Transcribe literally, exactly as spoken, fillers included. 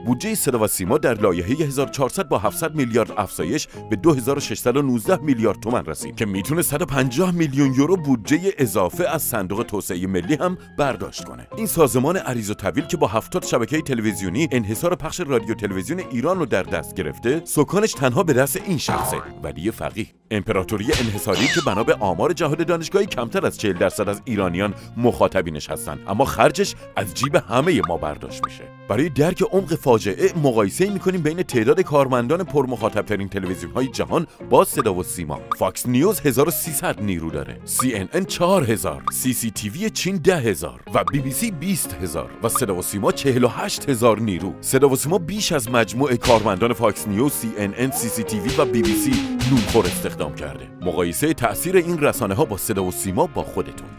بودجه صدا و سیما در لایحه هزار و چهارصد با هفتصد میلیارد افزایش به دو هزار و ششصد و نوزده میلیارد تومان رسید که میتونه صد و پنجاه میلیون یورو بودجه اضافه از صندوق توسعه ملی هم برداشت کنه. این سازمان عریض و طویل که با هفتاد شبکه تلویزیونی انحصار پخش رادیو تلویزیون ایران رو در دست گرفته، سکانش تنها به دست این شخصه، ولی فقیه. امپراتوری انحصاری که بنا به آمار جهاد دانشگاهی کمتر از چهل درصد از ایرانیان مخاطبینش هستند، اما خرجش از جیب همه ما برداشت میشه. برای درک عمق فاجعه مقایسه میکنیم بین تعداد کارمندان پرمخاطب‌ترین تلویزیون‌های جهان با صدا و سیما. فاکس نیوز هزار و سیصد نیرو داره، سی ان ان چهار هزار، سی سی تی وی چین ده هزار و بی بی سی بیست هزار و صدا و سیما چهل و هشت هزار نیرو. صدا و سیما بیش از مجموع کارمندان فاکس نیوز، سی ان ان، سی سی تی وی و بی بی سی نونخور استخدام کرده. مقایسه تأثیر این رسانه‌ها با صدا و سیما با خودتون.